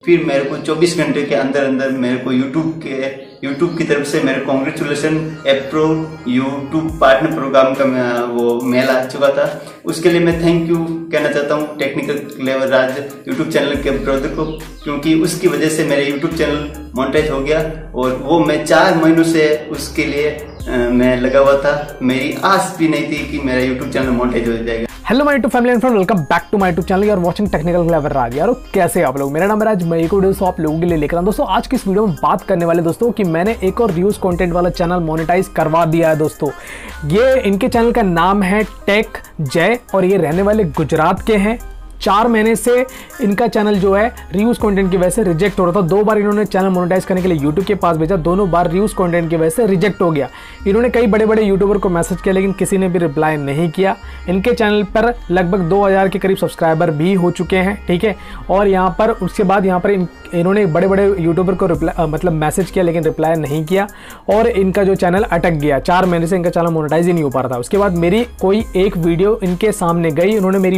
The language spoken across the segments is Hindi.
फिर मेरे को 24 घंटे के अंदर अंदर मेरे को यूट्यूब की तरफ से मेरे congratulation approve YouTube partner program का वो मेल आ चुका था। उसके लिए मैं थैंक यू कहना चाहता हूँ technical clever Raj YouTube channel के ब्रदर को, क्योंकि उसकी वजह से मेरे यूट्यूब चैनल मोनेटाइज हो गया और वो मैं 4 महीनों से उसके लिए मैं लगा हुआ था। मेरी आस भी नहीं थी कि मेरा यूट्यूब चैनल मोनेटाइज हो जाएगा। Hello my YouTube family and friend, welcome back to my YouTube channel. You are watching technical clever Raj. यारो कैसे आप लोग? मेरा नाम है राज। मैं एक वीडियो आप लोगों के लिए लेकर आऊं। दोस्तों आज की इस वीडियो में बात करने वाले दोस्तों कि मैंने एक और रिव्यूज कंटेंट वाला चैनल मोनेटाइज करवा दिया है। दोस्तों ये इनके चैनल का नाम है टेक जय और ये रहने वाले गुजरात के हैं। 4 महीने से इनका चैनल जो है रिव्यूज कंटेंट की वजह से रिजेक्ट हो रहा था। 2 बार इन्होंने चैनल मोनेटाइज करने के लिए यूट्यूब के पास भेजा, दोनों बार रिव्यूज कंटेंट की वजह से रिजेक्ट हो गया। इन्होंने कई बड़े बड़े यूट्यूबर को मैसेज किया लेकिन किसी ने भी रिप्लाई नहीं किया। इनके चैनल पर लगभग 2000 के करीब सब्सक्राइबर भी हो चुके हैं, ठीक है। और यहाँ पर उसके बाद यहाँ पर इन्होंने बड़े बड़े यूट्यूबर को मतलब मैसेज किया लेकिन रिप्लाई नहीं किया और इनका जो चैनल अटक गया। 4 महीने से इनका चैनल मोनेटाइज ही नहीं हो पा रहा था। उसके बाद मेरी कोई एक वीडियो इनके सामने गई, उन्होंने मेरी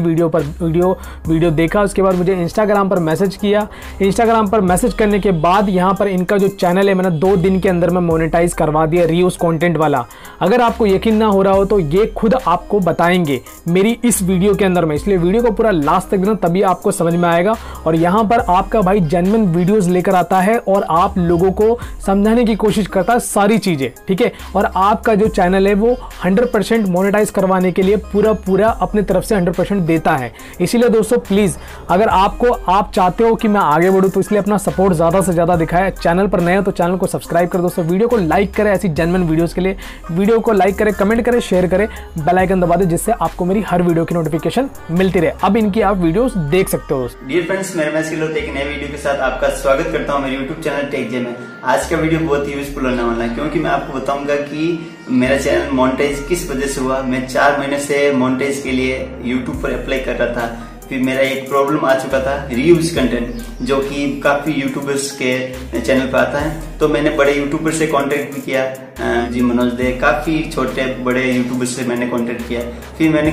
वीडियो देखा। उसके बाद मुझे इंस्टाग्राम पर मैसेज किया। इंस्टाग्राम पर मैसेज करने के बाद यहाँ पर इनका जो चैनल है मैंने 2 दिन के अंदर में मोनेटाइज करवा दिया रिव्यूज कंटेंट वाला। अगर आपको यकीन ना हो रहा हो तो ये खुद आपको बताएंगे मेरी इस वीडियो के अंदर में, इसलिए वीडियो को पूरा लास्ट तक देना तभी आपको समझ में आएगा। और यहाँ पर आपका भाई जेन्युइन वीडियोस लेकर आता है और आप लोगों को समझाने की कोशिश करता है सारी चीजें, ठीक है। और आपका जो चैनल है वो 100% मोनेटाइज करवाने के लिए पूरा अपने तरफ से 100% देता है। इसीलिए दोस्तों प्लीज अगर आप चाहते हो कि मैं आगे बढ़ूं तो इसलिए अपना सपोर्ट ज्यादा से ज्यादा दिखाएं। चैनल पर नए हो तो चैनल को सब्सक्राइब कर दोस्तों, वीडियो को लाइक करें ऐसी जेन्युइन वीडियोस के लिए। वीडियो को लाइक करें, कमेंट करें, शेयर करें, बेल आइकन दबा दें जिससे आपको मेरी हर वीडियो की नोटिफिकेशन मिलती रहे। अब इनकी आप वीडियोस देख सकते हो। डियर फ्रेंड्स, मैं सिलोत एक नए वीडियो के साथ आपका स्वागत करता हूं मेरे यूट्यूब चैनल टेक जे में। आज का वीडियो बहुत ही यूजफुल होने वाला है क्योंकि मैं आपको बताऊंगा कि मेरा चैनल मोनेटाइज किस वजह से हुआ। मैं 4 महीने से मोनेटाइज के लिए यूट्यूब पर अप्लाई कर रहा था। फिर मेरा एक प्रॉब्लम आ चुका था रिव्यूज कंटेंट, जो कि काफी यूट्यूबर्स के चैनल पर आता है। तो मैंने बड़े यूट्यूबर से कांटेक्ट भी किया, जी मनोज दे, काफी छोटे बड़े यूट्यूबर से मैंने कांटेक्ट किया। फिर मैंने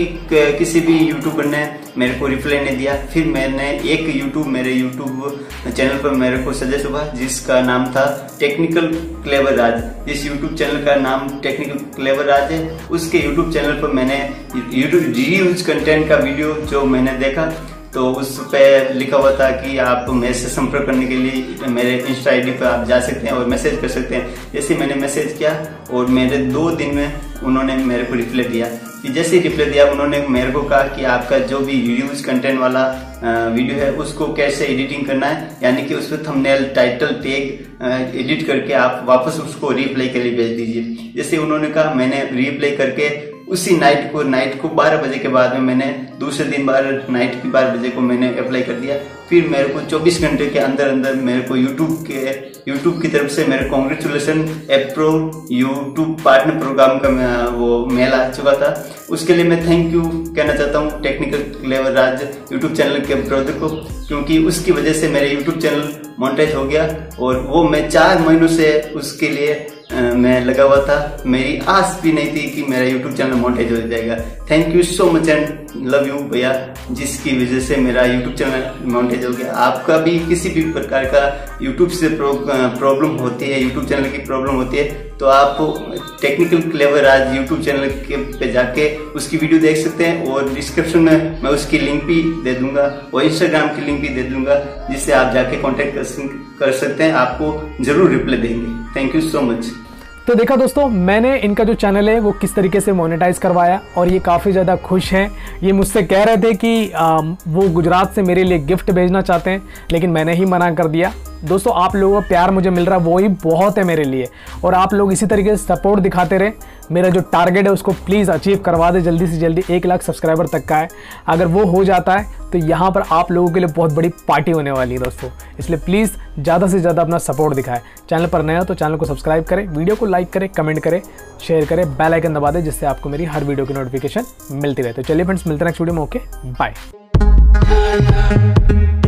किसी भी यूट्यूबर ने मेरे को रिप्लाई नहीं दिया। फिर मैंने मेरे यूट्यूब चैनल पर मेरे को सजेस्ट हुआ जिसका नाम था टेक्निकल क्लेवर राज। जिस यूट्यूब चैनल का नाम टेक्निकल क्लेवर राज है उसके यूट्यूब चैनल पर मैंने रिव्यूज कंटेंट का वीडियो जो मैंने देखा तो उस पे लिखा हुआ था कि आप मेरे से संपर्क करने के लिए मेरे इंस्टा आईडी पर आप जा सकते हैं और मैसेज कर सकते हैं। जैसे मैंने मैसेज किया और मेरे 2 दिन में उन्होंने मेरे को रिप्लाई दिया। जैसे ही रिप्लाई दिया उन्होंने मेरे को कहा कि आपका जो भी रिव्यूज कंटेंट वाला वीडियो है उसको कैसे एडिटिंग करना है, यानी कि उसमें थंबनेल, टाइटल, टैग एडिट करके आप वापस उसको रिप्लाई के लिए भेज दीजिए। जैसे उन्होंने कहा मैंने रिप्लाई करके उसी नाइट को 12 बजे के बाद में मैंने दूसरे दिन नाइट की 12 बजे को मैंने अप्लाई कर दिया। फिर मेरे को 24 घंटे के अंदर अंदर मेरे को यूट्यूब की तरफ से मेरे congratulation approve YouTube partner program का वो मेल आ चुका था। उसके लिए मैं थैंक यू कहना चाहता हूँ technical clever Raj YouTube channel के ब्रदर को, क्योंकि उसकी वजह से मेरे यूट्यूब चैनल मोनेटाइज हो गया और वो मैं 4 महीनों से उसके लिए मैं लगा हुआ था। मेरी आस भी नहीं थी कि मेरा यूट्यूब चैनल मोनेटाइज हो जाएगा। Thank you so much and love you भैया, जिसकी वजह से मेरा यूट्यूब चैनल मोनेटाइज हो गया। आपका भी किसी भी प्रकार का यूट्यूब से प्रॉब्लम होती है, यूट्यूब चैनल की प्रॉब्लम होती है तो आप technical clever Raj YouTube channel के पे जाके उसकी वीडियो देख सकते हैं और डिस्क्रिप्शन में मैं उसकी लिंक भी दे दूंगा और इंस्टाग्राम की लिंक भी दे दूंगा जिससे आप जाके कॉन्टेक्ट कर सकते हैं। आपको जरूर रिप्लाई देंगे। Thank you so much. तो देखा दोस्तों मैंने इनका जो चैनल है वो किस तरीके से मोनेटाइज करवाया और ये काफ़ी ज़्यादा खुश हैं। ये मुझसे कह रहे थे कि वो गुजरात से मेरे लिए गिफ्ट भेजना चाहते हैं लेकिन मैंने ही मना कर दिया। दोस्तों आप लोगों का प्यार मुझे मिल रहा है वो ही बहुत है मेरे लिए और आप लोग इसी तरीके से सपोर्ट दिखाते रहे। मेरा जो टारगेट है उसको प्लीज़ अचीव करवा दे जल्दी से जल्दी। 1 लाख सब्सक्राइबर तक का है। अगर वो हो जाता है तो यहाँ पर आप लोगों के लिए बहुत बड़ी पार्टी होने वाली है दोस्तों। इसलिए प्लीज़ ज़्यादा से ज़्यादा अपना सपोर्ट दिखाएं। चैनल पर नया हो तो चैनल को सब्सक्राइब करें, वीडियो को लाइक करें, कमेंट करें, शेयर करें, बेल आइकन दबा दें जिससे आपको मेरी हर वीडियो की नोटिफिकेशन मिलती रहे। तो चलिए फ्रेंड्स मिलते हैं नेक्स्ट वीडियो में। Okay bye.